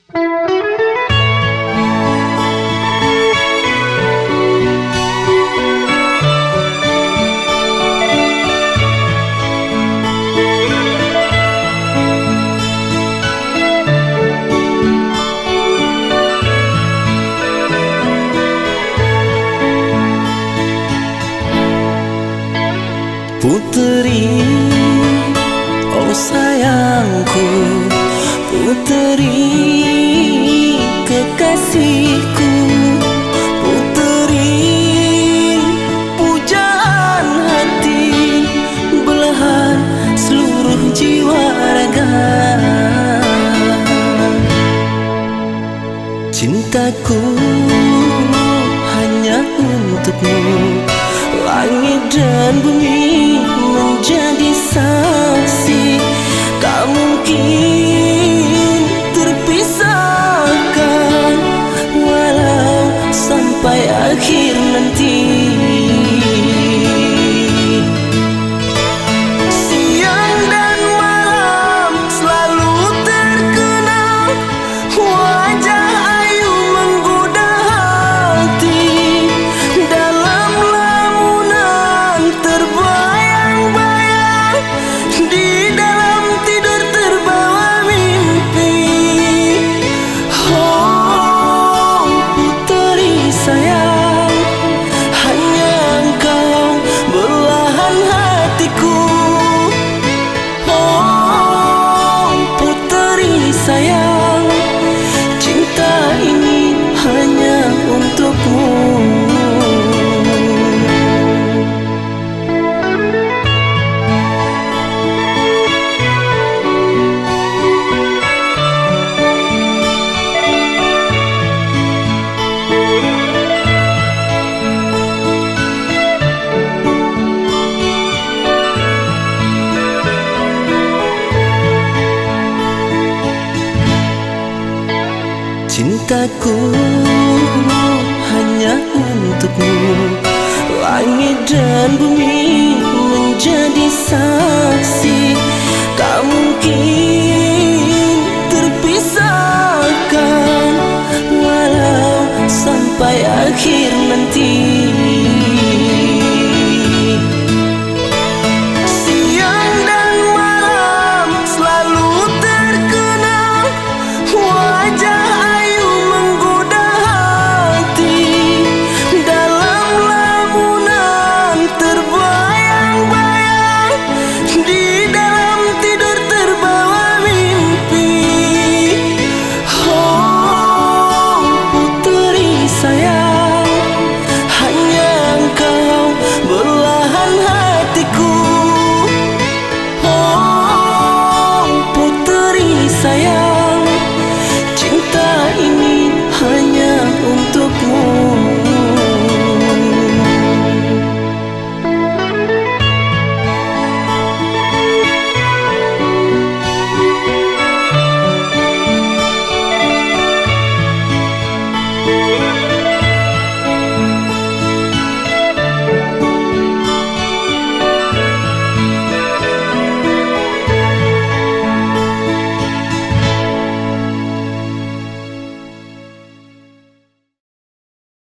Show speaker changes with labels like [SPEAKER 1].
[SPEAKER 1] Puteri, oh sayangku, puteri kekasihku, puteri pujaan hati, belahan seluruh jiwa raga. Cintaku hanya untukmu, langit dan bumi menjadi saksi. Tak mungkin terpisahkan walau sampai akhir nanti. Siang dan malam selalu terkenang wajah ayu menggoda hati. Dalam lamunan terbayang-bayang, di dalam tidur terbawa mimpi. Oh puteri sayang, hanya engkau belahan hatiku. Oh puteri sayang, cinta ini hanya untukmu. Cintaku hanya untukmu, langit dan bumi menjadi saksi. Tak mungkin